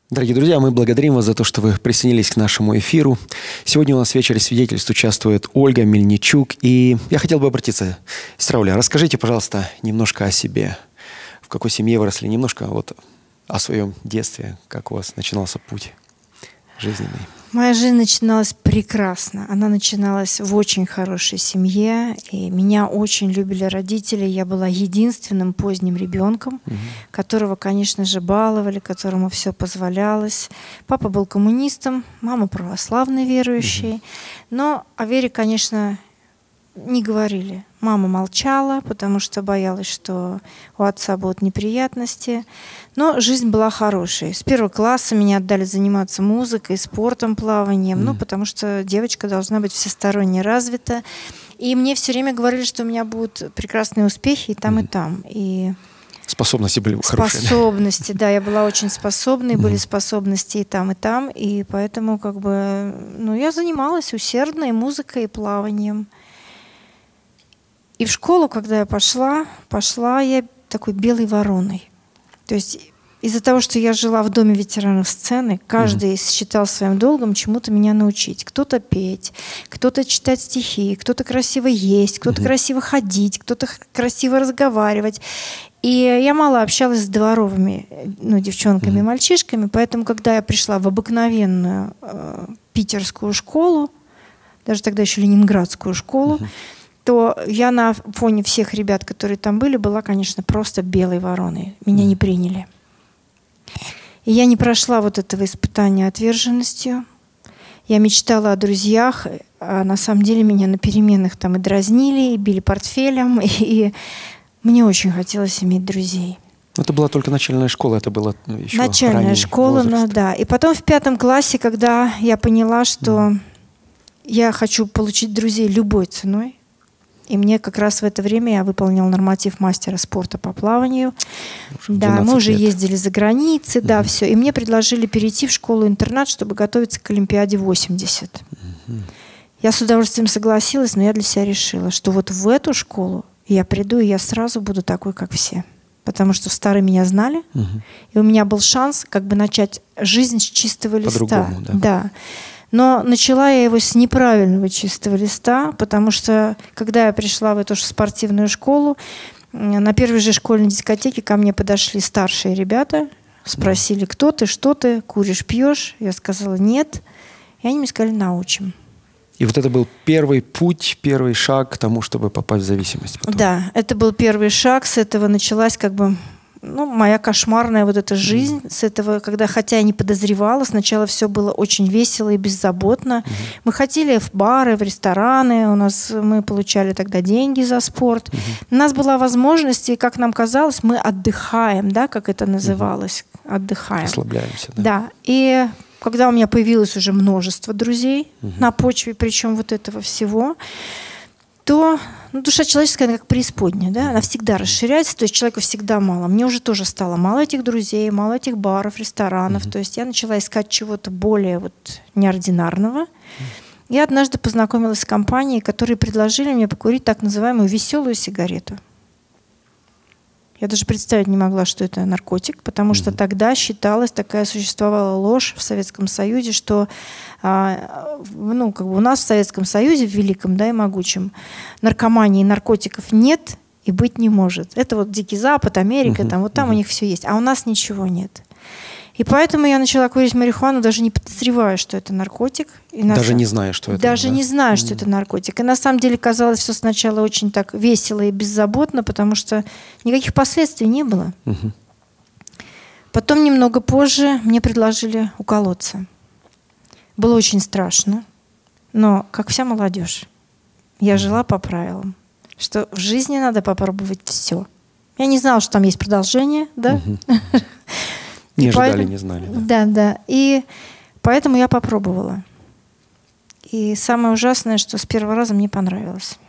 Дорогие друзья, мы благодарим вас за то, что вы присоединились к нашему эфиру. Сегодня у нас в вечере свидетельств участвует Ольга Мельничук. И я хотел бы обратиться, сестра Оля, расскажите, пожалуйста, немножко о себе. В какой семье выросли, немножко вот о своем детстве, как у вас начинался путь жизненный. Моя жизнь начиналась прекрасно. Она начиналась в очень хорошей семье. И меня очень любили родители. Я была единственным поздним ребенком, которого, конечно же, баловали, которому все позволялось. Папа был коммунистом, мама православной верующей. Но о вере, конечно, не говорили. Мама молчала, потому что боялась, что у отца будут неприятности. Но жизнь была хорошей. С 1 класса меня отдали заниматься музыкой, спортом, плаванием. Ну, потому что девочка должна быть всесторонне развита. И мне все время говорили, что у меня будут прекрасные успехи и там, и там. И способности были хорошие. Способности, да. Я была очень способной, были способности и там, и там. И поэтому как бы, ну, я занималась усердно и музыкой, и плаванием. И в школу, когда я пошла я такой белой вороной. То есть из-за того, что я жила в доме ветеранов сцены, каждый считал своим долгом чему-то меня научить. Кто-то петь, кто-то читать стихи, кто-то красиво есть, кто-то красиво ходить, кто-то красиво разговаривать. И я мало общалась с дворовыми, ну, девчонками и мальчишками, поэтому, когда я пришла в обыкновенную питерскую школу, даже тогда еще ленинградскую школу, то я на фоне всех ребят, которые там были, была, конечно, просто белой вороной. Меня не приняли. И я не прошла вот этого испытания отверженностью. Я мечтала о друзьях, а на самом деле меня на переменах там и дразнили, и били портфелем, и мне очень хотелось иметь друзей. Это была только начальная школа, это было еще начальная школа, ну, да. И потом в 5 классе, когда я поняла, что я хочу получить друзей любой ценой, и мне как раз в это время я выполнила норматив мастера спорта по плаванию. Да, мы уже ездили за границей, да, все. И мне предложили перейти в школу-интернат, чтобы готовиться к Олимпиаде 80. Я с удовольствием согласилась, но я для себя решила, что вот в эту школу я приду, и я сразу буду такой, как все. Потому что старые меня знали, и у меня был шанс как бы начать жизнь с чистого листа. По-другому, да. Да. Но начала я его с неправильного чистого листа, потому что, когда я пришла в эту спортивную школу, на первой же школьной дискотеке ко мне подошли старшие ребята, спросили, кто ты, что ты, куришь, пьешь? Я сказала, нет. И они мне сказали, научим. И вот это был первый путь, первый шаг к тому, чтобы попасть в зависимость. Потом. Да, это был первый шаг. С этого началась как бы... Ну, моя кошмарная вот эта жизнь с этого, когда, хотя я не подозревала, сначала все было очень весело и беззаботно. Мы ходили в бары, в рестораны, мы получали тогда деньги за спорт. У нас была возможность, и, как нам казалось, мы отдыхаем, да, как это называлось, отдыхаем. Расслабляемся, да. Да, и когда у меня появилось уже множество друзей на почве, причем вот этого всего, то душа человеческая, она как преисподняя, да? Она всегда расширяется, то есть человеку всегда мало. Мне уже тоже стало мало этих друзей, мало этих баров, ресторанов. То есть я начала искать чего-то более вот неординарного. Я однажды познакомилась с компанией, которые предложили мне покурить так называемую веселую сигарету. Я даже представить не могла, что это наркотик, потому что тогда считалось, такая существовала ложь в Советском Союзе, что ну, как бы у нас в Советском Союзе, в великом, да, и могучем, наркомании и наркотиков нет и быть не может. Это вот Дикий Запад, Америка, там, вот там у них все есть, а у нас ничего нет. И поэтому я начала курить марихуану, даже не подозревая, что это наркотик. И даже не зная, что это. Даже не зная, что это наркотик. И на самом деле казалось все сначала очень так весело и беззаботно, потому что никаких последствий не было. Потом, немного позже, мне предложили уколоться. Было очень страшно. Но, как вся молодежь, я жила по правилам, что в жизни надо попробовать все. Я не знала, что там есть продолжение, да? Не ожидали, не знали. Да, да. И поэтому я попробовала. И самое ужасное, что с первого раза мне понравилось.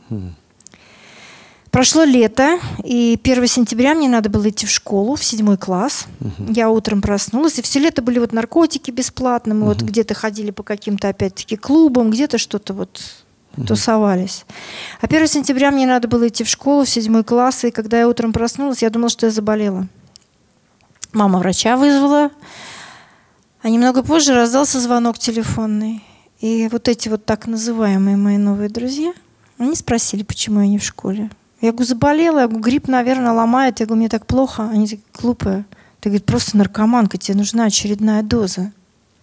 Прошло лето, и 1 сентября мне надо было идти в школу, в 7 класс. Я утром проснулась, и все лето были вот наркотики бесплатные. Мы вот где-то ходили по каким-то, опять-таки, клубам, где-то что-то вот тусовались. А 1 сентября мне надо было идти в школу, в 7 класс, и когда я утром проснулась, я думала, что я заболела. Мама врача вызвала. А немного позже раздался звонок телефонный. И вот эти вот так называемые мои новые друзья, они спросили, почему я не в школе. Я говорю, заболела, я говорю, грипп, наверное, ломает. Я говорю, мне так плохо. Они такие, глупые. Ты, говорит, просто наркоманка, тебе нужна очередная доза.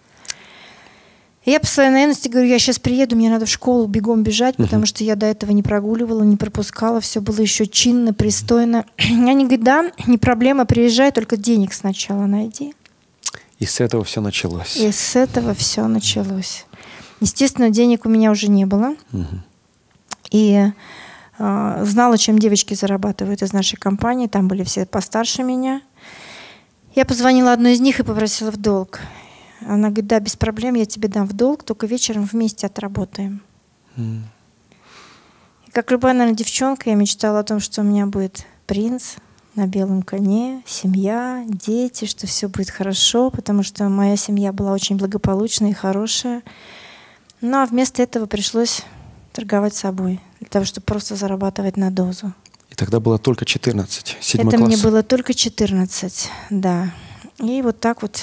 И я по своей наивности говорю, я сейчас приеду, мне надо в школу бегом бежать, потому что я до этого не прогуливала, не пропускала, все было еще чинно, пристойно. Они говорят, да, не проблема, приезжай, только денег сначала найди. И с этого все началось. И с этого все началось. Естественно, денег у меня уже не было. И знала, чем девочки зарабатывают из нашей компании. Там были все постарше меня. Я позвонила одной из них и попросила в долг. Она говорит, да, без проблем, я тебе дам в долг, только вечером вместе отработаем. И как любая, наверное, девчонка, я мечтала о том, что у меня будет принц на белом коне, семья, дети, что все будет хорошо, потому что моя семья была очень благополучная и хорошая. Ну а вместо этого пришлось торговать собой, для того, чтобы просто зарабатывать на дозу. И тогда было только 14, 7 Это класс. мне было только 14, да. И вот так вот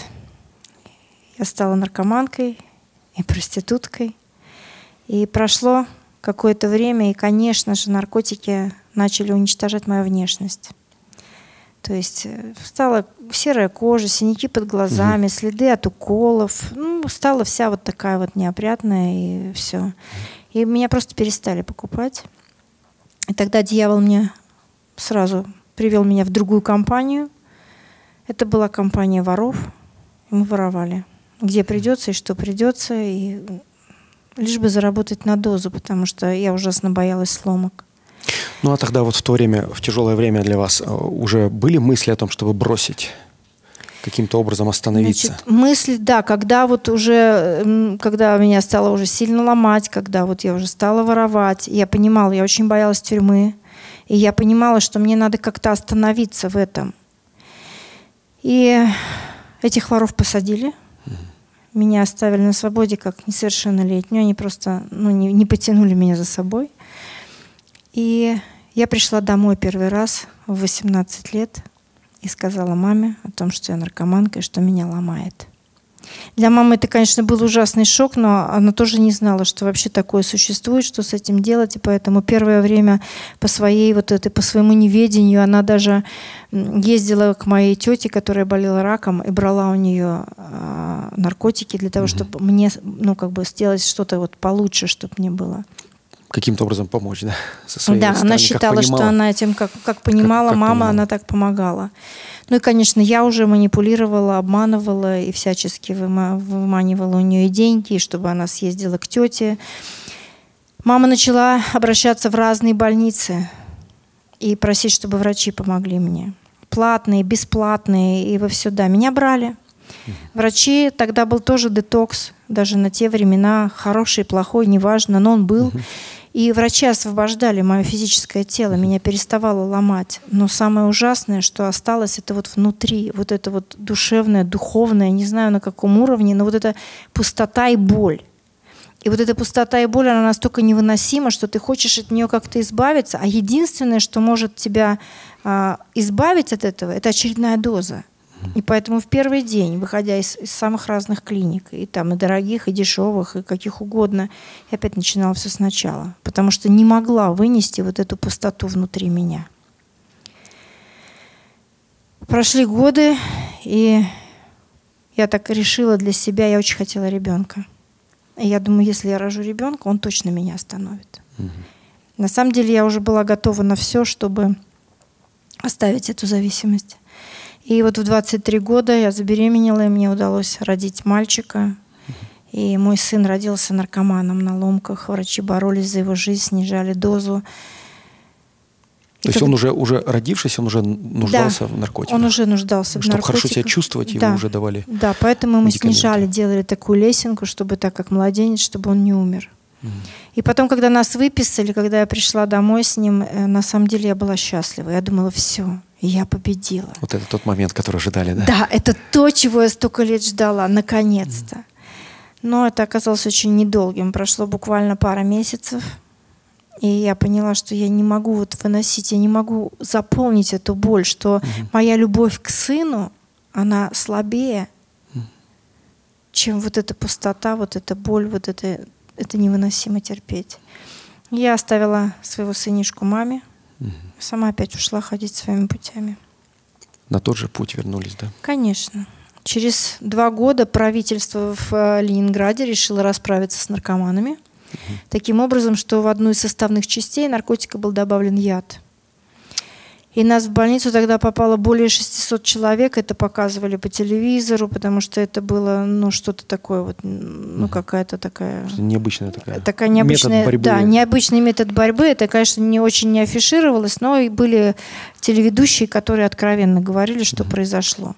я стала наркоманкой и проституткой. И прошло какое-то время, и, конечно же, наркотики начали уничтожать мою внешность. То есть стала серая кожа, синяки под глазами, следы от уколов. Ну, стала вся вот такая вот неопрятная, и все. И меня просто перестали покупать. И тогда дьявол мне сразу привел меня в другую компанию. Это была компания воров, и мы воровали. Где придется и что придется, и лишь бы заработать на дозу, потому что я ужасно боялась сломок. Ну а тогда вот в то время, в тяжелое время для вас, уже были мысли о том, чтобы бросить, каким-то образом остановиться? Значит, мысли, да, когда вот уже, когда меня стало уже сильно ломать, когда вот я уже стала воровать, я понимала, я очень боялась тюрьмы, и я понимала, что мне надо как-то остановиться в этом. И этих воров посадили. Меня оставили на свободе как несовершеннолетнюю. Они просто не потянули меня за собой. И я пришла домой первый раз в 18 лет и сказала маме о том, что я наркоманка и что меня ломает. Для мамы это, конечно, был ужасный шок, но она тоже не знала, что вообще такое существует, что с этим делать. И поэтому первое время по своему неведению она даже ездила к моей тете, которая болела раком, и брала у нее наркотики для того, чтобы мне, сделать что-то вот получше, чтобы мне было. Каким-то образом помочь, да? Со своей Да, стороны, она считала, что она этим, как понимала, мама, понимала. она так помогала. Ну и, конечно, я уже манипулировала, обманывала и всячески выманивала у нее деньги, чтобы она съездила к тете. Мама начала обращаться в разные больницы и просить, чтобы врачи помогли мне. Платные, бесплатные и во все. Да, меня брали. Врачи, тогда был тоже детокс, даже на те времена, хороший, плохой, неважно, но он был. И врачи освобождали мое физическое тело, меня переставало ломать. Но самое ужасное, что осталось, это вот внутри, вот это вот душевное, духовное, не знаю на каком уровне, но вот эта пустота и боль. И вот эта пустота и боль, она настолько невыносима, что ты хочешь от нее как-то избавиться, а единственное, что может тебя избавить от этого, это очередная доза. И поэтому в первый день, выходя из самых разных клиник, и там и дорогих, и дешевых, и каких угодно, я опять начинала все сначала, потому что не могла вынести вот эту пустоту внутри меня. Прошли годы, и я так решила для себя, я очень хотела ребенка. И я думаю, если я рожу ребенка, он точно меня остановит. На самом деле я уже была готова на все, чтобы оставить эту зависимость. И вот в 23 года я забеременела, и мне удалось родить мальчика. И мой сын родился наркоманом на ломках. Врачи боролись за его жизнь, снижали дозу. То есть он уже родившись, он уже нуждался в наркотиках? Он уже нуждался в наркотиках. Чтобы хорошо себя чувствовать, его уже давали. Да, поэтому мы снижали, делали такую лесенку, чтобы так как младенец, чтобы он не умер. И потом, когда нас выписали, когда я пришла домой с ним, на самом деле я была счастлива. Я думала, все, я победила. Вот это тот момент, который ожидали, да? Да, это то, чего я столько лет ждала, наконец-то. Но это оказалось очень недолгим. Прошло буквально пара месяцев. И я поняла, что я не могу вот выносить, я не могу заполнить эту боль, что моя любовь к сыну, она слабее, чем вот эта пустота, вот эта боль, вот это невыносимо терпеть. Я оставила своего сынишку маме, сама опять ушла ходить своими путями. На тот же путь вернулись, да? Конечно. Через 2 года правительство в Ленинграде решило расправиться с наркоманами. Таким образом, что в одну из составных частей наркотика был добавлен яд. И нас в больницу тогда попало более 600 человек. Это показывали по телевизору, потому что это было, ну, что-то такое, вот, ну, какая-то такая... Необычная такая. Такая необычная, метод борьбы. да, необычный метод борьбы. Это, конечно, не очень не афишировалось, но и были телеведущие, которые откровенно говорили, что произошло.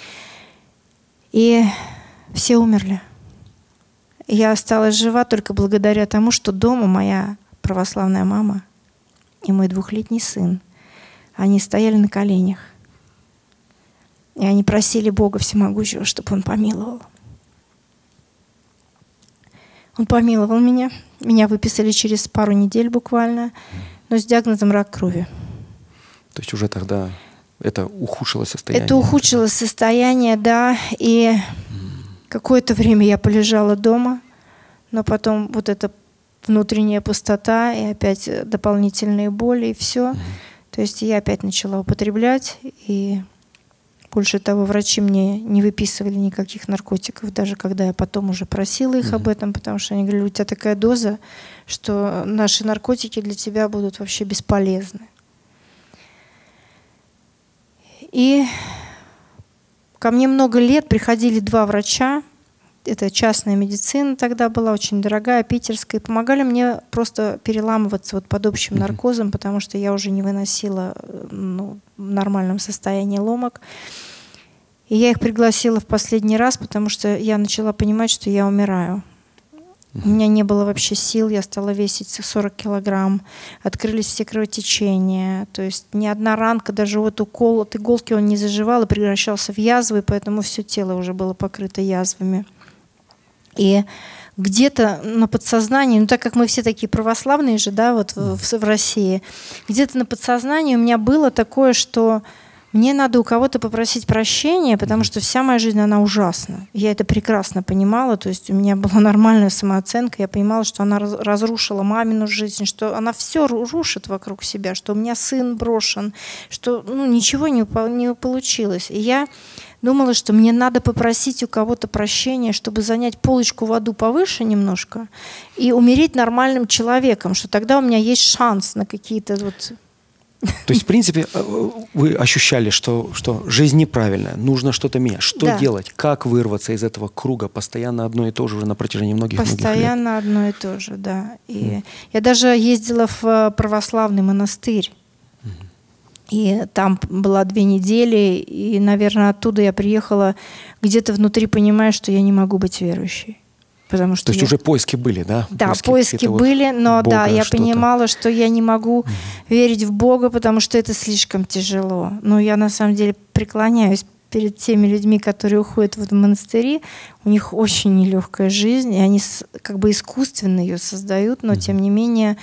И все умерли. Я осталась жива только благодаря тому, что дома моя православная мама и мой 2-летний сын, они стояли на коленях. И они просили Бога Всемогущего, чтобы Он помиловал. Он помиловал меня. Меня выписали через пару недель буквально, но с диагнозом рак крови. То есть уже тогда это ухудшилось состояние? Это ухудшилось состояние, да. И какое-то время я полежала дома, но потом вот эта внутренняя пустота и опять дополнительные боли, и все. То есть я опять начала употреблять, и больше того, врачи мне не выписывали никаких наркотиков, даже когда я потом уже просила их об этом, потому что они говорили, у тебя такая доза, что наши наркотики для тебя будут вообще бесполезны. И ко мне много лет приходили 2 врача, это частная медицина тогда была, очень дорогая, питерская, и помогали мне просто переламываться вот под общим наркозом, потому что я уже не выносила, ну, в нормальном состоянии ломок. И я их пригласила в последний раз, потому что я начала понимать, что я умираю. У меня не было вообще сил, я стала весить 40 килограмм, открылись все кровотечения, то есть ни одна ранка, даже вот укол от иголки он не заживал и превращался в язвы, поэтому все тело уже было покрыто язвами. И где-то на подсознании, ну так как мы все такие православные же, да, вот в России, где-то на подсознании у меня было такое, что мне надо у кого-то попросить прощения, потому что вся моя жизнь, она ужасна. Я это прекрасно понимала, то есть у меня была нормальная самооценка, я понимала, что она разрушила мамину жизнь, что она все рушит вокруг себя, что у меня сын брошен, что, ну, ничего не получилось. И я думала, что мне надо попросить у кого-то прощения, чтобы занять полочку в аду повыше немножко и умереть нормальным человеком, что тогда у меня есть шанс на какие-то вот... То есть, в принципе, вы ощущали, что жизнь неправильная, нужно что-то менять. Что делать? Как вырваться из этого круга? Постоянно одно и то же уже на протяжении многих лет. Постоянно одно и то же, да. И я даже ездила в православный монастырь. И там была 2 недели, и, наверное, оттуда я приехала где-то внутри, понимая, что я не могу быть верующей. Потому что то есть уже поиски были, да? Да, поиски были, но Бога, да, я что-то. понимала, что я не могу верить в Бога, потому что это слишком тяжело. Но я на самом деле преклоняюсь перед теми людьми, которые уходят в монастыри. У них очень нелегкая жизнь, и они как бы искусственно ее создают, но тем не менее,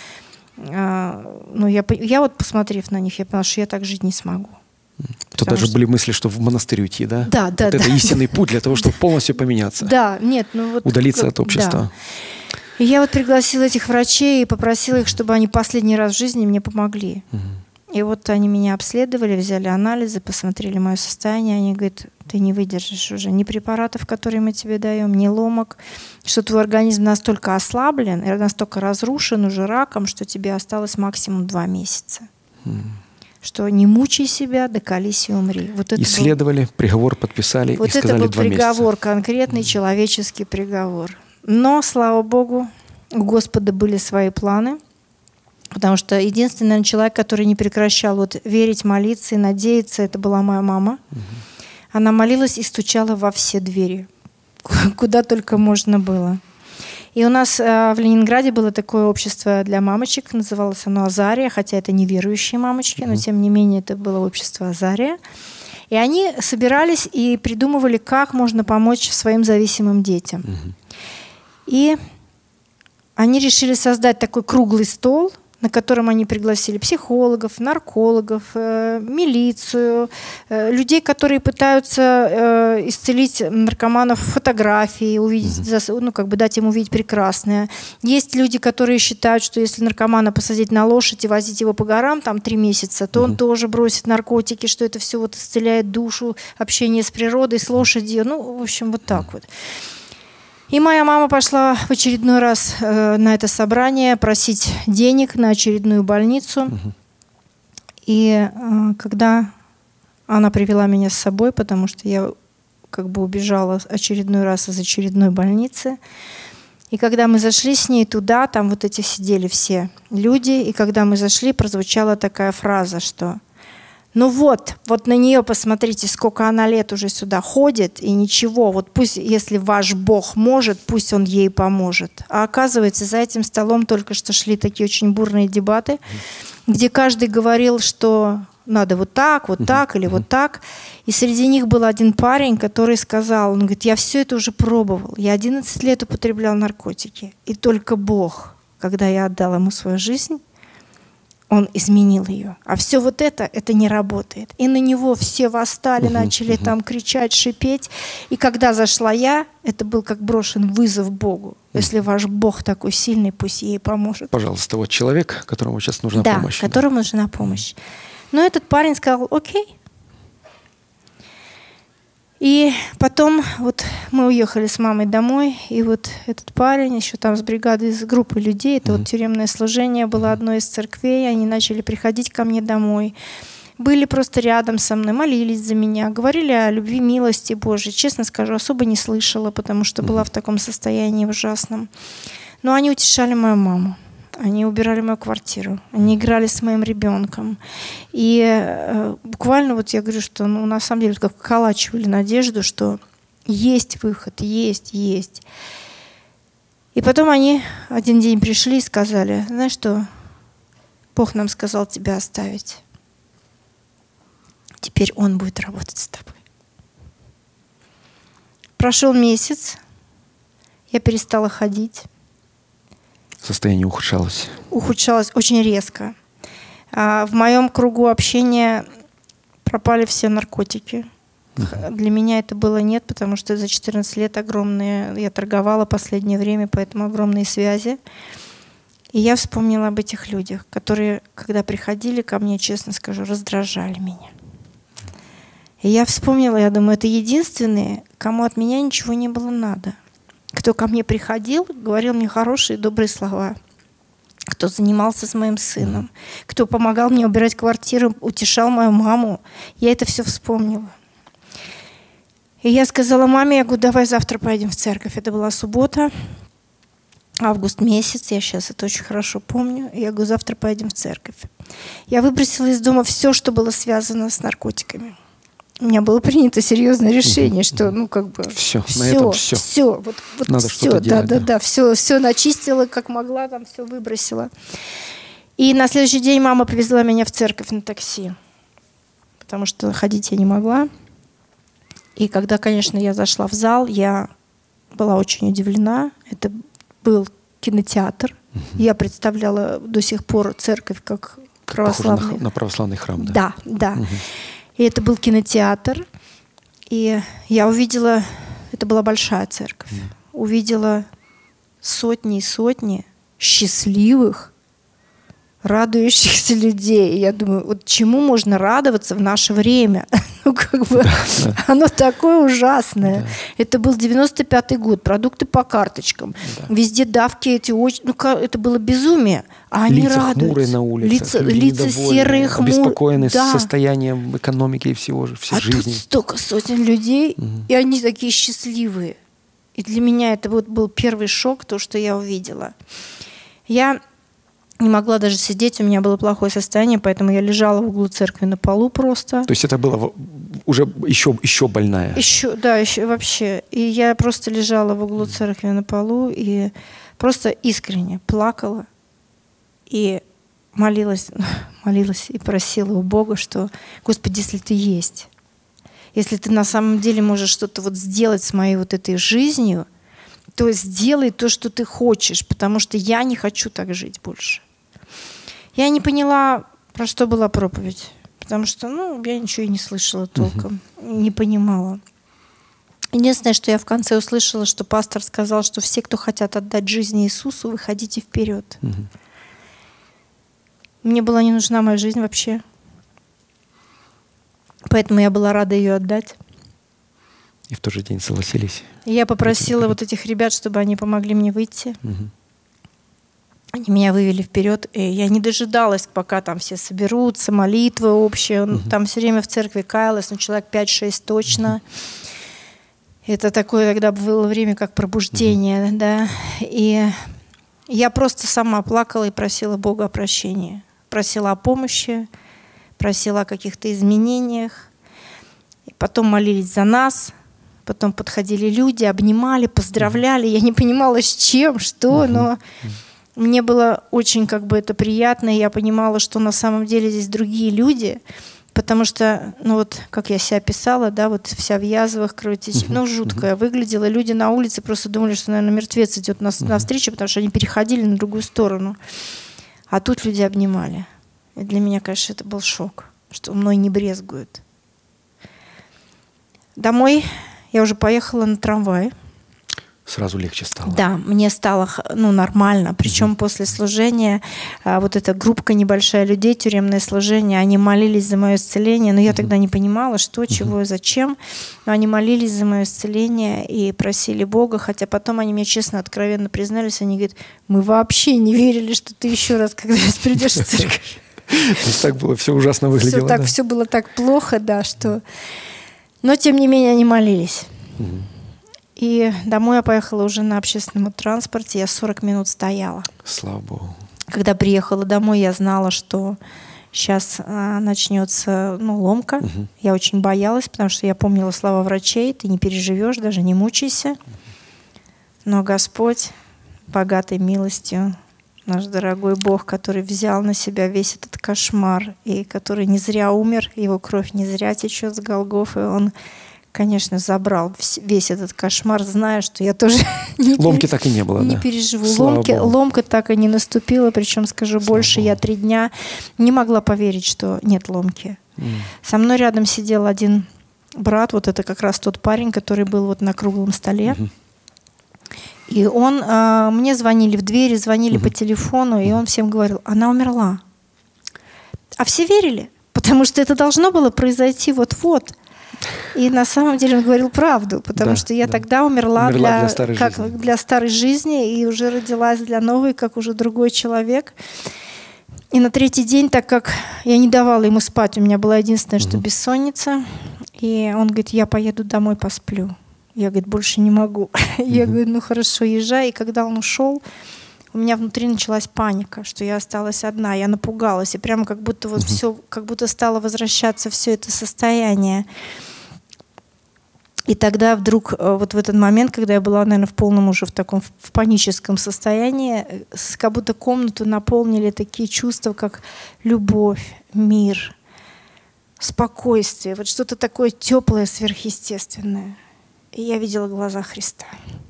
ну, я вот, посмотрев на них, я поняла, что я так жить не смогу. То даже были мысли, что в монастырь уйти, да? Да, вот это истинный путь для того, чтобы полностью поменяться. Да, нет, ну вот... Удалиться от общества. Да. И я вот пригласила этих врачей и попросила их, чтобы они последний раз в жизни мне помогли. И вот они меня обследовали, взяли анализы, посмотрели мое состояние. Они говорят, ты не выдержишь уже ни препаратов, которые мы тебе даем, ни ломок, что твой организм настолько ослаблен и настолько разрушен уже раком, что тебе осталось максимум 2 месяца. Что не мучай себя, доколись и умри. Вот это исследовали, приговор подписали вот и сказали 2 месяца. Вот это был приговор, конкретный человеческий приговор. Но, слава Богу, у Господа были свои планы, потому что единственный, наверное, человек, который не прекращал вот верить, молиться и надеяться, это была моя мама. Она молилась и стучала во все двери, куда только можно было. И у нас в Ленинграде было такое общество для мамочек, называлось оно «Азария», хотя это не верующие мамочки, но тем не менее это было общество «Азария». И они собирались и придумывали, как можно помочь своим зависимым детям. И они решили создать такой круглый стол на котором они пригласили психологов, наркологов, милицию, людей, которые пытаются исцелить наркоманов фотографией, увидеть, дать им увидеть прекрасное. Есть люди, которые считают, что если наркомана посадить на лошадь и возить его по горам там 3 месяца, то он тоже бросит наркотики, что это все вот исцеляет душу, общение с природой, с лошадью. В общем, вот так вот. И моя мама пошла в очередной раз на это собрание просить денег на очередную больницу. И когда она привела меня с собой, потому что я как бы убежала очередной раз из очередной больницы, и когда мы зашли с ней туда, там вот эти сидели все люди, и когда мы зашли, прозвучала такая фраза, что вот на нее посмотрите, сколько она лет уже сюда ходит, и ничего, вот пусть, если ваш Бог может, пусть Он ей поможет. А оказывается, за этим столом только что шли такие очень бурные дебаты, где каждый говорил, что надо вот так или вот так. И среди них был один парень, который сказал, он говорит, я все это уже пробовал, я 11 лет употреблял наркотики, и только Бог, когда я отдал Ему свою жизнь, Он изменил ее. А все вот это не работает. И на него все восстали, начали там кричать, шипеть. И когда зашла я, это был как брошен вызов Богу. Если ваш Бог такой сильный, пусть ей поможет. Пожалуйста, вот человек, которому сейчас нужна помощь. Да, которому нужна помощь. Но этот парень сказал, окей. И потом вот мы уехали с мамой домой, и вот этот парень еще там с бригадой, с группой людей, это вот тюремное служение было одной из церквей, они начали приходить ко мне домой, были просто рядом со мной, молились за меня, говорили о любви, милости Божьей. Честно скажу, особо не слышала, потому что была в таком состоянии ужасном. Но они утешали мою маму. Они убирали мою квартиру, они играли с моим ребенком. И буквально вот я говорю, что на самом деле как вколачивали надежду, что есть выход, есть. И потом они один день пришли и сказали, знаешь что, Бог нам сказал тебя оставить. Теперь Он будет работать с тобой. Прошел месяц, я перестала ходить. Состояние ухудшалось. Ухудшалось очень резко. В моем кругу общения пропали все наркотики. Для меня это было нет, потому что за 14 лет огромные... Я торговала последнее время, поэтому огромные связи. И я вспомнила об этих людях, которые, когда приходили ко мне, честно скажу, раздражали меня. И я вспомнила, я думаю, это единственные, кому от меня ничего не было надо. Кто ко мне приходил, говорил мне хорошие, добрые слова. Кто занимался с моим сыном. Кто помогал мне убирать квартиру, утешал мою маму. Я это все вспомнила. И я сказала маме, я говорю, давай завтра пойдем в церковь. Это была суббота, август месяц, я сейчас это очень хорошо помню. Я говорю, завтра пойдем в церковь. Я выбросила из дома все, что было связано с наркотиками. У меня было принято серьезное решение, что, все, на этом все. Все, надо что-то делать. Да, все начистила, как могла, там все выбросила. И на следующий день мама привезла меня в церковь на такси, потому что ходить я не могла. И когда, конечно, я зашла в зал, я была очень удивлена. Это был кинотеатр. Я представляла до сих пор церковь как православный. На православный храм, да? Да. И это был кинотеатр. И я увидела, это была большая церковь, увидела сотни и сотни счастливых, радующихся людей. И я думаю, вот чему можно радоваться в наше время? Оно такое ужасное. Это был 95-й год, продукты по карточкам. Везде давки эти очень... это было безумие. А они лица радуются. Хмурые на улицах. Лица серые, хмурые. Обеспокоенные состоянием экономики и всей жизни. Тут столько сотен людей, и они такие счастливые. И для меня это вот был первый шок, то, что я увидела. Я не могла даже сидеть, у меня было плохое состояние, поэтому я лежала в углу церкви на полу просто. То есть это было уже еще больная? Еще вообще. И я просто лежала в углу церкви на полу и просто искренне плакала и молилась и просила у Бога, что, Господи, если Ты есть, если Ты на самом деле можешь что-то вот сделать с моей вот этой жизнью, то сделай то, что Ты хочешь, потому что я не хочу так жить больше. Я не поняла, про что была проповедь, потому что, ну, я ничего и не слышала толком, не понимала. Единственное, что я в конце услышала, что пастор сказал, что все, кто хотят отдать жизнь Иисусу, выходите вперед. Мне была не нужна моя жизнь вообще. Поэтому я была рада ее отдать. И в тот же день согласились. И я попросила вот этих ребят, чтобы они помогли мне выйти. Они меня вывели вперед, и я не дожидалась, пока там все соберутся, молитвы общие. Там все время в церкви каялось, ну, человек 5-6 точно. Это такое тогда было время как пробуждение, да. И я просто сама плакала и просила Бога о прощении. Просила о помощи, просила о каких-то изменениях. И потом молились за нас. Потом подходили люди, обнимали, поздравляли. Я не понимала, с чем, что, но мне было очень как бы это приятно. И я понимала, что на самом деле здесь другие люди. Потому что, ну вот, как я себя описала, да, вот вся в язвах, кровотечение, ну, жуткая выглядела. Люди на улице просто думали, что, наверное, мертвец идет навстречу, потому что они переходили на другую сторону. А тут люди обнимали. И для меня, конечно, это был шок, что мной не брезгуют. Домой я уже поехала на трамвае. Сразу легче стало. Да, мне стало, ну, нормально. Причем после служения вот эта группка небольшая людей, тюремное служение, они молились за мое исцеление. Но я тогда не понимала, что, чего и зачем. Но они молились за мое исцеление и просили Бога. Хотя потом они мне честно, откровенно признались. Они говорят, мы вообще не верили, что ты еще раз когда-нибудь придешь в церковь. Так было, все ужасно выглядело. Все было так плохо, да, что... Но, тем не менее, они молились. И домой я поехала уже на общественном транспорте. Я 40 минут стояла. Слава Богу. Когда приехала домой, я знала, что сейчас начнется, ну, ломка. Я очень боялась, потому что я помнила слова врачей. Ты не переживешь, даже не мучайся. Но Господь, богатой милостью, наш дорогой Бог, который взял на себя весь этот кошмар, и который не зря умер, его кровь не зря течет с Голгофы, он, конечно, забрал весь этот кошмар, зная, что я тоже ломки так и не было, не переживу. Ломка так и не наступила, причем, скажу больше, я 3 дня не могла поверить, что нет ломки. Со мной рядом сидел один брат, вот это как раз тот парень, который был вот на круглом столе. И он, мне звонили в двери, звонили по телефону, и он всем говорил, она умерла. А все верили, потому что это должно было произойти вот-вот. И на самом деле он говорил правду, потому что я тогда умерла для старой жизни и уже родилась для новой, как уже другой человек. И на 3-й день, так как я не давала ему спать, у меня была единственное, что бессонница, и он говорит, я поеду домой, посплю. Я, говорит, больше не могу. Я говорю, ну хорошо, езжай. И когда он ушел, у меня внутри началась паника, что я осталась одна. Я напугалась. И прямо как будто вот все, как будто стало возвращаться все это состояние. И тогда вдруг, вот в этот момент, когда я была, наверное, в полном уже в таком в паническом состоянии, как будто комнату наполнили такие чувства, как любовь, мир, спокойствие. Вот что-то такое теплое, сверхъестественное. И я видела глаза Христа,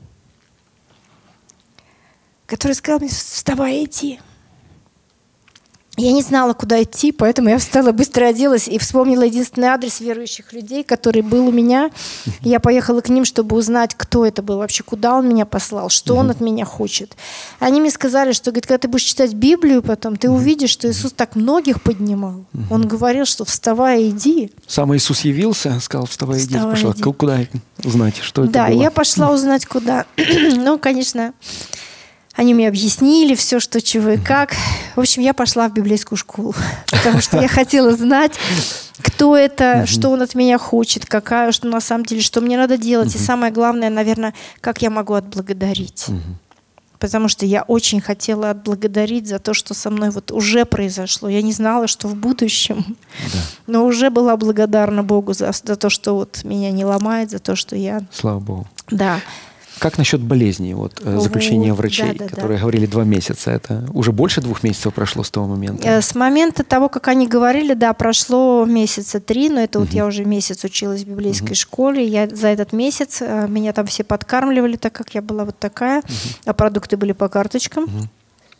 который сказал мне, вставай, иди. Я не знала, куда идти, поэтому я встала, быстро оделась и вспомнила единственный адрес верующих людей, который был у меня. Я поехала к ним, чтобы узнать, кто это был вообще, куда он меня послал, что он от меня хочет. Они мне сказали, что, говорит, когда ты будешь читать Библию потом, ты увидишь, что Иисус так многих поднимал. Он говорил, что вставай, иди. Сам Иисус явился, сказал, вставай, иди. Пошла. Куда узнать, что это было? Да, я пошла узнать, куда. Ну, конечно... Они мне объяснили все, что, чего и как. В общем, я пошла в библейскую школу, потому что я хотела знать, кто это, что он от меня хочет, какая, что на самом деле, что мне надо делать. И самое главное, наверное, как я могу отблагодарить. Потому что я очень хотела отблагодарить за то, что со мной вот уже произошло. Я не знала, что в будущем, но уже была благодарна Богу за то, что вот меня не ломает, за то, что я... Слава Богу. Да. Как насчет болезней? Вот заключение врачей, которые говорили 2 месяца. Это уже больше 2 месяцев прошло с того момента? С момента того, как они говорили, да, прошло месяца 3, но это вот я уже месяц училась в библейской школе. Я за этот месяц, меня там все подкармливали, так как я была вот такая, а продукты были по карточкам.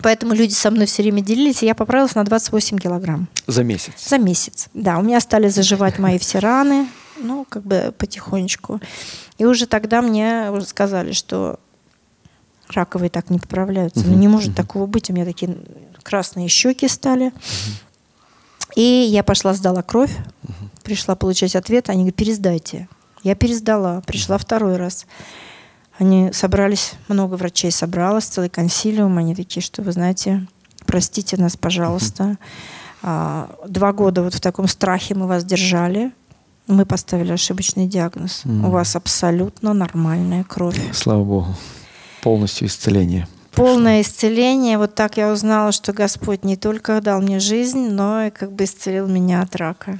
Поэтому люди со мной все время делились, и я поправилась на 28 килограмм. За месяц? За месяц, да. У меня стали заживать мои все раны, ну, как бы потихонечку. И уже тогда мне уже сказали, что раковые так не поправляются. Ну, не может такого быть. У меня такие красные щеки стали. И я пошла, сдала кровь, пришла получать ответ. Они говорят, пересдайте. Я пересдала, пришла второй раз. Они собрались, много врачей собралось, целый консилиум. Они такие, что вы знаете, простите нас, пожалуйста. 2 года вот в таком страхе мы вас держали. Мы поставили ошибочный диагноз. У вас абсолютно нормальная кровь. Слава Богу. Полностью исцеление. Полное исцеление. Вот так я узнала, что Господь не только дал мне жизнь, но и как бы исцелил меня от рака.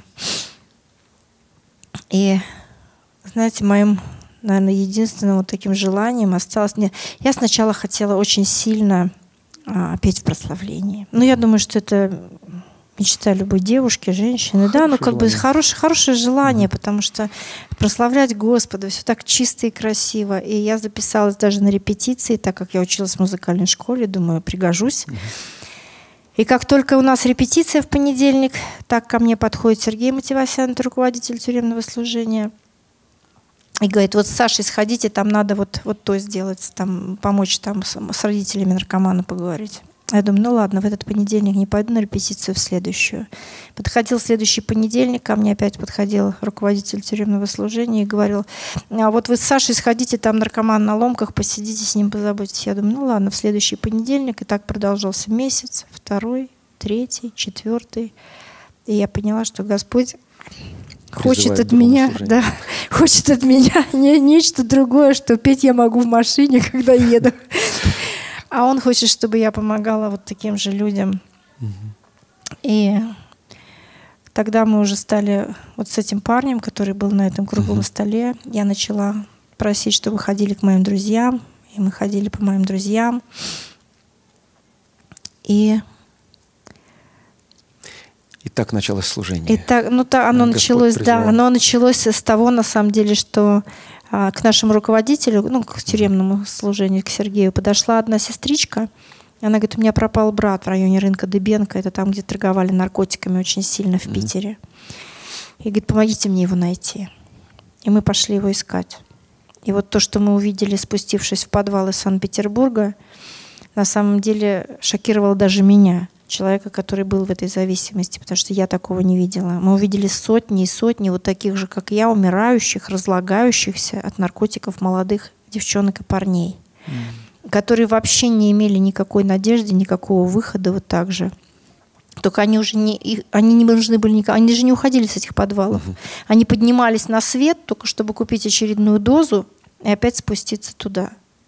И, знаете, моим, наверное, единственным вот таким желанием осталось... Я сначала хотела очень сильно петь в прославлении. Но я думаю, что это мечта любой девушки, женщины. Да, ну как бы хорошее желание, потому что прославлять Господа, все так чисто и красиво. И я записалась даже на репетиции, так как я училась в музыкальной школе, думаю, пригожусь. И как только у нас репетиция в понедельник, так ко мне подходит Сергей Мативасян, это руководитель тюремного служения, и говорит, вот с Сашей сходите, там надо вот то сделать, там, помочь там с родителями наркомана поговорить. Я думаю, ну ладно, в этот понедельник не пойду на репетицию, в следующую. Подходил следующий понедельник, ко мне опять подходил руководитель тюремного служения и говорил, а вот вы с Сашей сходите, там наркоман на ломках, посидите с ним, позаботьтесь. Я думаю, ну ладно, в следующий понедельник. И так продолжался месяц, 2, 3, 4. И я поняла, что Господь хочет от меня, да, хочет от меня нечто другое, что петь я могу в машине, когда еду. А он хочет, чтобы я помогала вот таким же людям. И тогда мы уже стали вот с этим парнем, который был на этом круглом столе, я начала просить, чтобы ходили к моим друзьям. И мы ходили по моим друзьям. И так началось служение. И так, ну, оно началось, да, оно началось с того, на самом деле, что к нашему руководителю, ну, к тюремному служению, к Сергею, подошла одна сестричка. Она говорит, у меня пропал брат в районе рынка Дыбенко, это там, где торговали наркотиками очень сильно в Питере. И говорит, помогите мне его найти. И мы пошли его искать. И вот то, что мы увидели, спустившись в подвал из Санкт-Петербурга, на самом деле шокировало даже меня, человека, который был в этой зависимости, потому что я такого не видела. Мы увидели сотни и сотни вот таких же, как я, умирающих, разлагающихся от наркотиков молодых девчонок и парней, которые вообще не имели никакой надежды, никакого выхода вот так же. Только они уже они не нужны были никому, они же не уходили с этих подвалов. Они поднимались на свет, только чтобы купить очередную дозу и опять спуститься туда.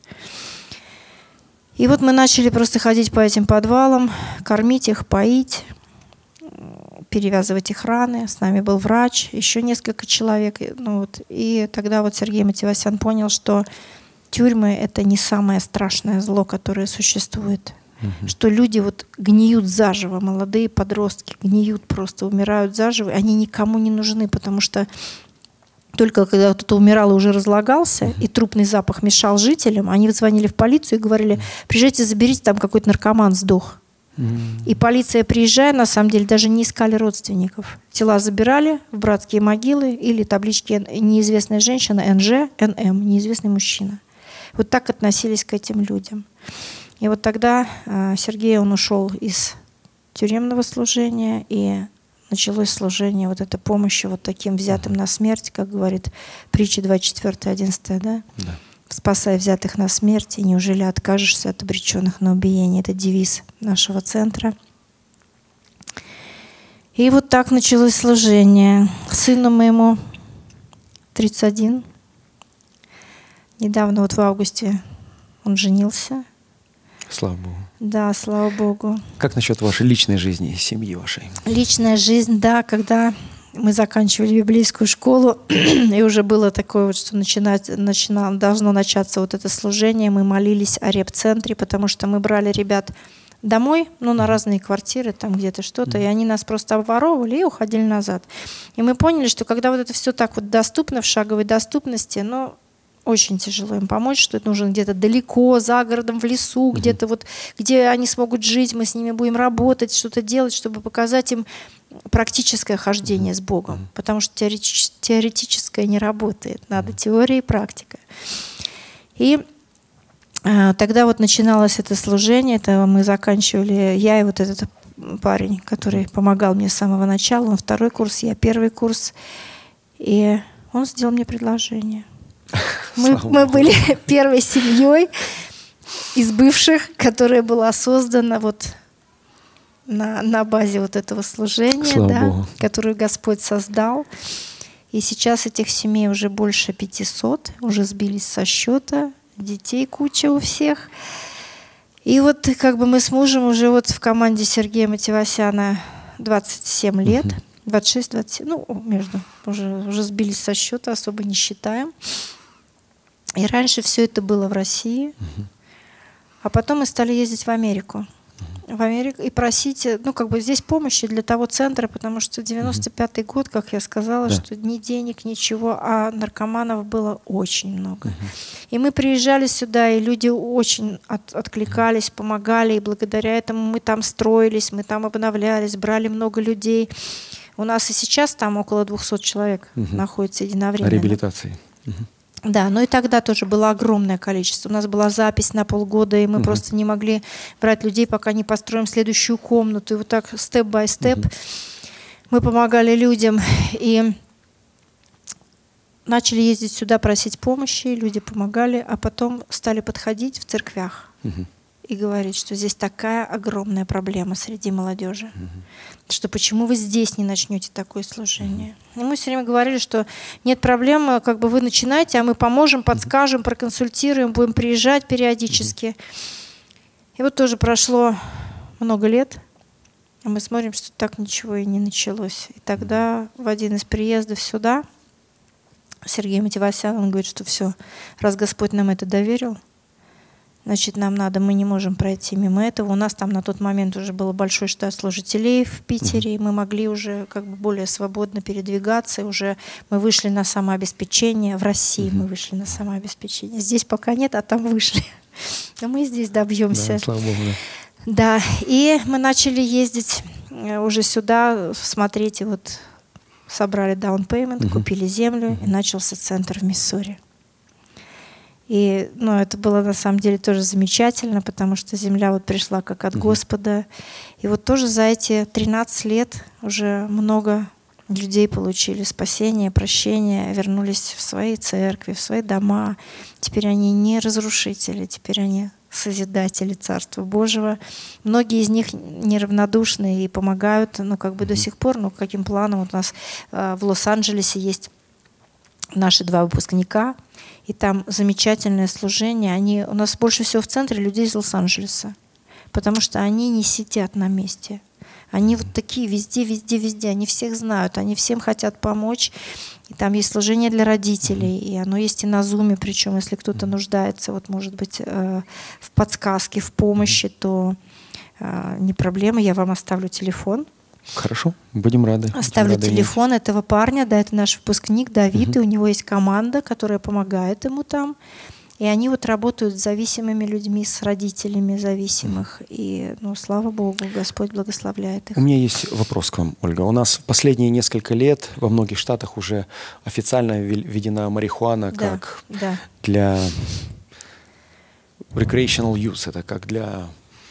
И вот мы начали просто ходить по этим подвалам, кормить их, поить, перевязывать их раны. С нами был врач, еще несколько человек. Ну вот. И тогда вот Сергей Мативасян понял, что тюрьмы — это не самое страшное зло, которое существует. Что люди вот гниют заживо, молодые подростки гниют просто, умирают заживо. Они никому не нужны, потому что только когда кто-то умирал и уже разлагался, и трупный запах мешал жителям, они звонили в полицию и говорили, приезжайте, заберите, там какой-то наркоман сдох. И полиция, приезжая, на самом деле даже не искали родственников. Тела забирали в братские могилы или таблички «неизвестная женщина», НЖ, НМ, неизвестный мужчина. Вот так относились к этим людям. И вот тогда Сергей, он ушел из тюремного служения, и началось служение вот этой помощи вот таким взятым на смерть, как говорит притча 24:11, да? Да. «Спасай взятых на смерть, и неужели откажешься от обреченных на убиение?» Это девиз нашего центра. И вот так началось служение. Сыну моему 31. Недавно, вот в августе, он женился. Слава Богу. Да, слава Богу. Как насчет вашей личной жизни, семьи вашей? Личная жизнь, да, когда мы заканчивали библейскую школу, и уже было такое вот, что должно начаться вот это служение, мы молились о реп-центре, потому что мы брали ребят домой, ну, на разные квартиры, там где-то что-то, и они нас просто обворовывали и уходили назад. И мы поняли, что когда вот это все так вот доступно, в шаговой доступности, ну, очень тяжело им помочь, что это нужно где-то далеко, за городом, в лесу, где-то вот, где они смогут жить, мы с ними будем работать, что-то делать, чтобы показать им практическое хождение с Богом. Потому что теоретическое не работает. Надо теория и практика. И тогда вот начиналось это служение, это мы заканчивали, я и вот этот парень, который помогал мне с самого начала, он 2-й курс, я 1-й курс, и он сделал мне предложение. Мы были первой семьей из бывших, которая была создана вот на базе вот этого служения, да, которую Господь создал. И сейчас этих семей уже больше 500, уже сбились со счета, детей куча у всех. И вот как бы мы с мужем уже вот в команде Сергея Матевосяна 27 лет, 26-27, ну, между, уже сбились со счета, особо не считаем. И раньше все это было в России, а потом мы стали ездить в Америку. В Америку и просить, ну, как бы здесь помощи для того центра, потому что 95-й год, как я сказала, что ни денег, ничего, а наркоманов было очень много. И мы приезжали сюда, и люди очень откликались, помогали, и благодаря этому мы там строились, мы там обновлялись, брали много людей. У нас и сейчас там около 200 человек находится единовременно. Реабилитации. Да, но и тогда тоже было огромное количество. У нас была запись на полгода, и мы просто не могли брать людей, пока не построим следующую комнату. И вот так степ-бай-степ мы помогали людям. И начали ездить сюда, просить помощи, люди помогали, а потом стали подходить в церквях и говорить, что здесь такая огромная проблема среди молодежи, что почему вы здесь не начнете такое служение. И мы все время говорили, что нет проблемы, как бы вы начинаете, а мы поможем, подскажем, проконсультируем, будем приезжать периодически. И вот тоже прошло много лет, а мы смотрим, что так ничего и не началось. И тогда в один из приездов сюда Сергей Матевосян, он говорит, что все, раз Господь нам это доверил, значит, нам надо, мы не можем пройти мимо этого. У нас там на тот момент уже был большой штат служителей в Питере, и мы могли уже как бы более свободно передвигаться. И уже мы вышли на самообеспечение. В России мы вышли на самообеспечение. Здесь пока нет, а там вышли. Но мы здесь добьемся. Да, слава Богу. Да, и мы начали ездить уже сюда, смотреть, и вот собрали down payment, купили землю, и начался центр в Миссури. И это было на самом деле тоже замечательно, потому что земля вот пришла как от Господа. И вот тоже за эти 13 лет уже много людей получили спасение, прощение, вернулись в свои церкви, в свои дома. Теперь они не разрушители, теперь они созидатели Царства Божьего. Многие из них неравнодушны и помогают, до сих пор. Каким планом? Вот у нас в Лос-Анджелесе есть наши 2 выпускника, и там замечательное служение. У нас больше всего в центре людей из Лос-Анджелеса, потому что они не сидят на месте. Они вот такие везде, везде, везде. Они всех знают, они всем хотят помочь. И там есть служение для родителей, и оно есть и на Зуме, причем если кто-то нуждается, вот может быть, в подсказке, в помощи, то не проблема, я вам оставлю телефон. Хорошо, будем рады. Оставлю телефон этого парня, да, это наш выпускник Давид, и у него есть команда, которая помогает ему там. И они вот работают с зависимыми людьми, с родителями зависимых. И, слава Богу, Господь благословляет их. У меня есть вопрос к вам, Ольга. У нас в последние несколько лет во многих штатах уже официально введена марихуана как для recreational use, это как для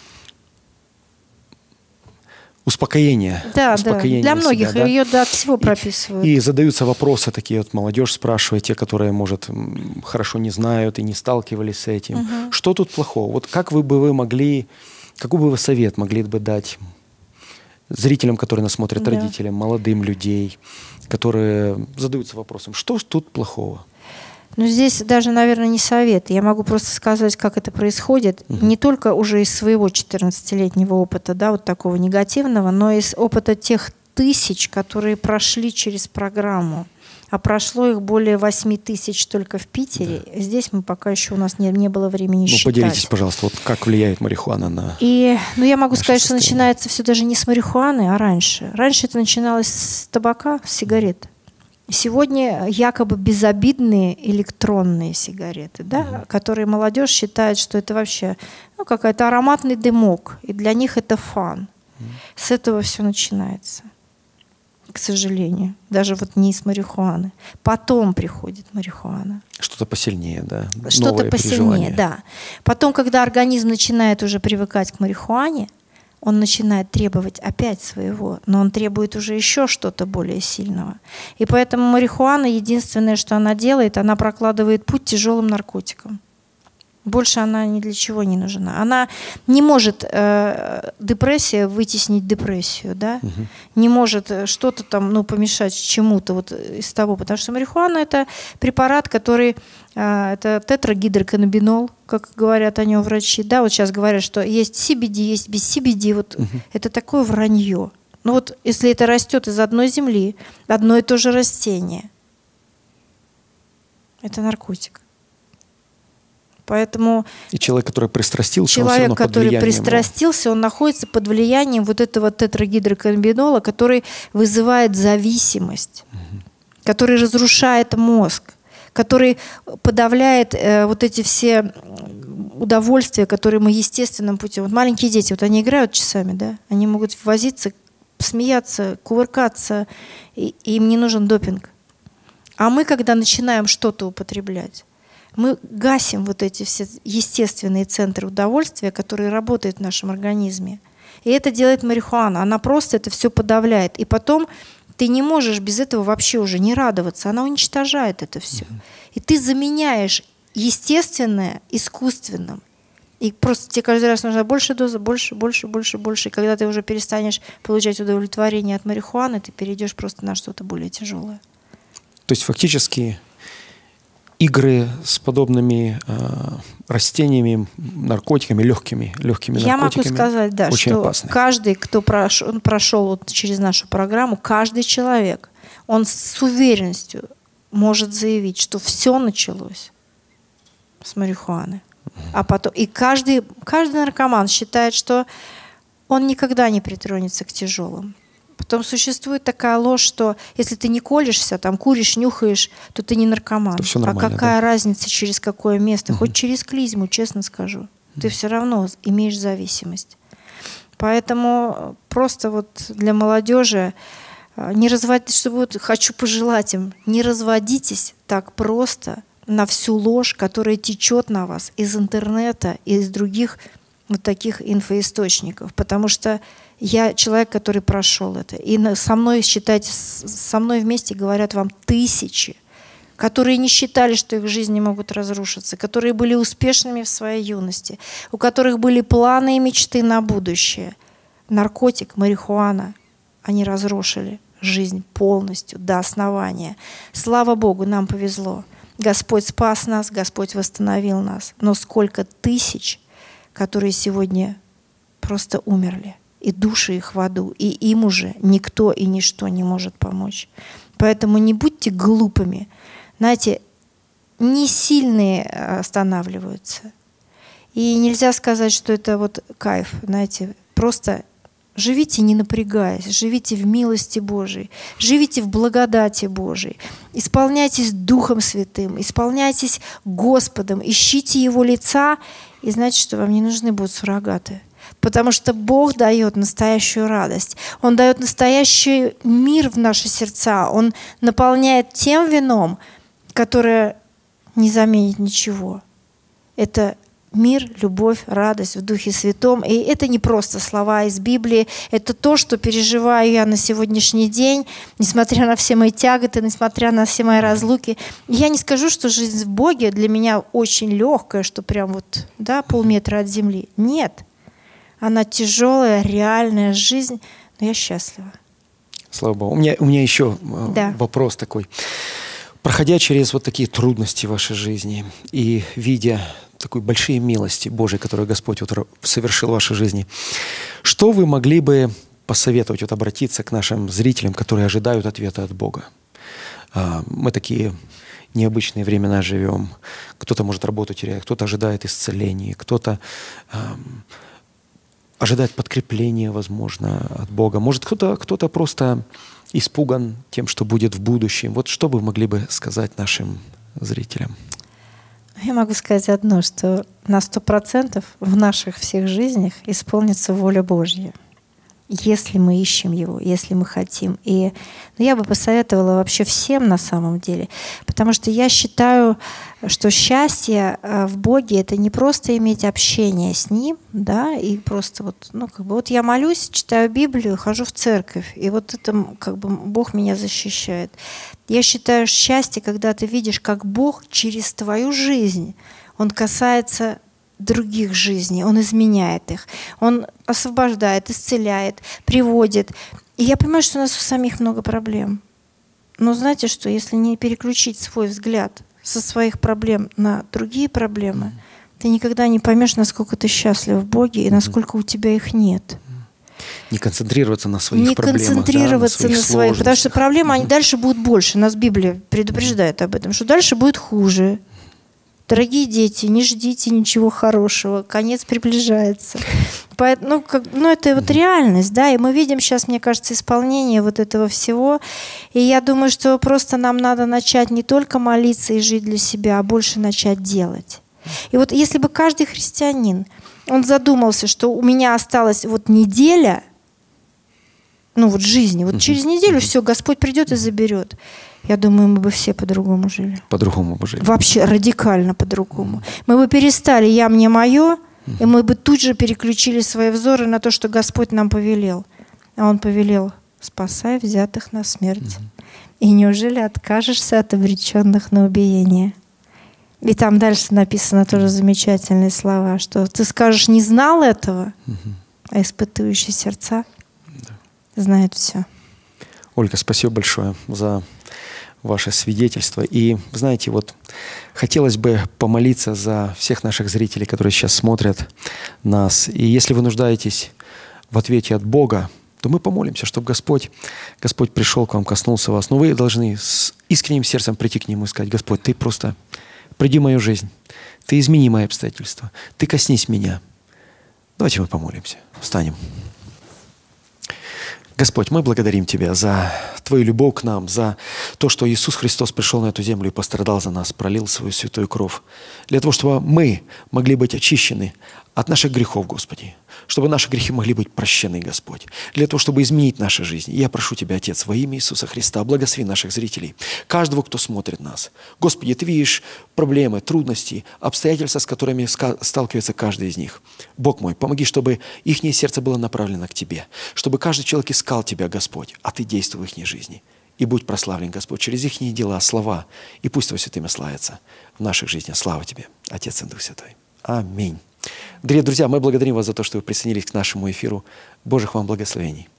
успокоение. Да, для многих себя, ее от всего прописывают. И задаются вопросы такие, вот молодежь спрашивает, те, которые, может, хорошо не знают и не сталкивались с этим. Что тут плохого? Вот какой бы вы совет могли бы дать зрителям, которые нас смотрят, родителям, молодым людям, которые задаются вопросом, что тут плохого? Здесь даже, наверное, не совет. Я могу просто сказать, как это происходит. Не только уже из своего 14-летнего опыта, да, вот такого негативного, но из опыта тех тысяч, которые прошли через программу. А прошло их более 8 тысяч только в Питере. Да. Здесь мы пока еще у нас не было времени считать. Поделитесь, пожалуйста, вот как влияет марихуана на... Я могу сказать, что начинается все даже не с марихуаны, а раньше. Раньше это начиналось с табака, с сигарет. Сегодня якобы безобидные электронные сигареты, да, которые молодежь считает, что это вообще какой-то ароматный дымок, и для них это фан. С этого все начинается, к сожалению. Даже вот не с марихуаны. Потом приходит марихуана. Что-то посильнее, да? Что-то посильнее, да. Потом, когда организм начинает уже привыкать к марихуане, он начинает требовать опять своего, но он требует уже еще что-то более сильного. И поэтому марихуана, единственное, что она делает, она прокладывает путь тяжелым наркотикам. Больше она ни для чего не нужна. Она не может депрессия вытеснить депрессию, да? Не может что-то там, помешать чему-то вот из того, потому что марихуана — это препарат, который это тетрагидроканнабинол, как говорят о нем врачи, да? Вот сейчас говорят, что есть CBD, есть без CBD, вот это такое вранье. Ну вот если это растет из одной земли, одно и то же растение, это наркотик. Поэтому и человек, который пристрастился, человек, он который пристрастился, он находится под влиянием вот этого тетрагидроканнабинола, который вызывает зависимость, который разрушает мозг, который подавляет вот эти все удовольствия, которые мы естественным путем. Вот маленькие дети, вот они играют часами, да, они могут возиться, смеяться, кувыркаться, и им не нужен допинг. А мы, когда начинаем что-то употреблять, мы гасим вот эти все естественные центры удовольствия, которые работают в нашем организме. И это делает марихуана. Она просто это все подавляет. И потом ты не можешь без этого вообще уже не радоваться. Она уничтожает это все. И ты заменяешь естественное искусственным. И просто тебе каждый раз нужна больше доза, больше. И когда ты уже перестанешь получать удовлетворение от марихуаны, ты перейдешь просто на что-то более тяжелое. То есть фактически игры с подобными растениями, наркотиками, легкими наркотиками. Я могу сказать, да, что опасны. Каждый, кто прошел вот через нашу программу, каждый человек, он с уверенностью может заявить, что все началось с марихуаны. А потом, и каждый наркоман считает, что он никогда не притронется к тяжелым. Потом существует такая ложь, что если ты не колешься, там куришь, нюхаешь, то ты не наркоман. А какая разница, через какое место? Хоть через клизму, честно скажу. Ты все равно имеешь зависимость. Поэтому просто вот для молодежи не разводитесь, чтобы вот хочу пожелать им, не разводитесь так просто на всю ложь, которая течет на вас из интернета и из других вот таких инфоисточников. Потому что я человек, который прошел это. И со мной, считайте, со мной вместе говорят вам тысячи, которые не считали, что их жизни могут разрушиться, которые были успешными в своей юности, у которых были планы и мечты на будущее. Наркотик, марихуана, они разрушили жизнь полностью, до основания. Слава Богу, нам повезло. Господь спас нас, Господь восстановил нас. Но сколько тысяч, которые сегодня просто умерли. И души их в аду, и им уже никто и ничто не может помочь. Поэтому не будьте глупыми. Знаете, не сильные останавливаются. И нельзя сказать, что это вот кайф. Знаете, просто живите, не напрягаясь, живите в милости Божией, живите в благодати Божией, исполняйтесь Духом Святым, исполняйтесь Господом, ищите Его лица, и знаете, что вам не нужны будут суррогаты. Потому что Бог дает настоящую радость. Он дает настоящий мир в наши сердца. Он наполняет тем вином, которое не заменит ничего. Это мир, любовь, радость в Духе Святом. И это не просто слова из Библии. Это то, что переживаю я на сегодняшний день, несмотря на все мои тяготы, несмотря на все мои разлуки. Я не скажу, что жизнь в Боге для меня очень легкая, что прям вот, да, полметра от земли. Нет. Она тяжелая, реальная жизнь, но я счастлива. Слава Богу. У меня еще вопрос такой. Проходя через вот такие трудности в вашей жизни и видя такие большие милости Божьи, которые Господь вот совершил в вашей жизни, что вы могли бы посоветовать, вот обратиться к нашим зрителям, которые ожидают ответа от Бога? Мы такие необычные времена живем. Кто-то может работу терять, кто-то ожидает исцеления, кто-то ожидает подкрепления, возможно, от Бога. Может, кто-то просто испуган тем, что будет в будущем. Вот что вы могли бы сказать нашим зрителям? Я могу сказать одно, что на 100% в наших всех жизнях исполнится воля Божья, если мы ищем Его, если мы хотим. И я бы посоветовала вообще всем на самом деле, потому что я считаю, что счастье в Боге — это не просто иметь общение с Ним, да, и просто вот я молюсь, читаю Библию, хожу в церковь, и вот это Бог меня защищает. Я считаю, счастье, когда ты видишь, как Бог через твою жизнь, Он касается других жизней, Он изменяет их, Он освобождает, исцеляет, приводит. И я понимаю, что у нас у самих много проблем. Но знаете что, если не переключить свой взгляд со своих проблем на другие проблемы, ты никогда не поймешь, насколько ты счастлив в Боге и насколько у тебя их нет. Не концентрироваться на своих проблемах. Не концентрироваться на своих, потому что проблемы, они дальше будут больше. Нас Библия предупреждает об этом, что дальше будет хуже. Дорогие дети, не ждите ничего хорошего, конец приближается. Это вот реальность, да, и мы видим сейчас, мне кажется, исполнение вот этого всего. И я думаю, что просто нам надо начать не только молиться и жить для себя, а больше начать делать. И вот если бы каждый христианин, он задумался, что у меня осталась вот неделя, жизни, вот через неделю все, Господь придет и заберет. Я думаю, мы бы все по-другому жили. По-другому бы жили. Вообще радикально по-другому. Мы бы перестали «я, мне, мое», и мы бы тут же переключили свои взоры на то, что Господь нам повелел. А Он повелел: спасай взятых на смерть. И неужели откажешься от обреченных на убиение? И там дальше написано тоже замечательные слова, что ты скажешь: не знал этого, а испытывающие сердца знают все. Ольга, спасибо большое за ваше свидетельство. И, знаете, вот хотелось бы помолиться за всех наших зрителей, которые сейчас смотрят нас. И если вы нуждаетесь в ответе от Бога, то мы помолимся, чтобы Господь пришел к вам, коснулся вас. Но вы должны с искренним сердцем прийти к Нему и сказать: Господь, Ты просто приди в мою жизнь, Ты измени мои обстоятельства, Ты коснись меня. Давайте мы помолимся. Встанем. Господь, мы благодарим Тебя за Твою любовь к нам, за то, что Иисус Христос пришел на эту землю и пострадал за нас, пролил свою святую кровь, для того, чтобы мы могли быть очищены от наших грехов, Господи, чтобы наши грехи могли быть прощены, Господь, для того, чтобы изменить наши жизни. Я прошу Тебя, Отец, во имя Иисуса Христа, благослови наших зрителей, каждого, кто смотрит нас. Господи, Ты видишь проблемы, трудности, обстоятельства, с которыми сталкивается каждый из них. Бог мой, помоги, чтобы их сердце было направлено к Тебе, чтобы каждый человек искал Тебя, Господь, а Ты действуй в их жизни. И будь прославлен, Господь, через их дела, слова, и пусть Твое святое имя славится в наших жизнях. Слава Тебе, Отец и Дух Святой. Аминь. Дорогие друзья, мы благодарим вас за то, что вы присоединились к нашему эфиру. Божьих вам благословений.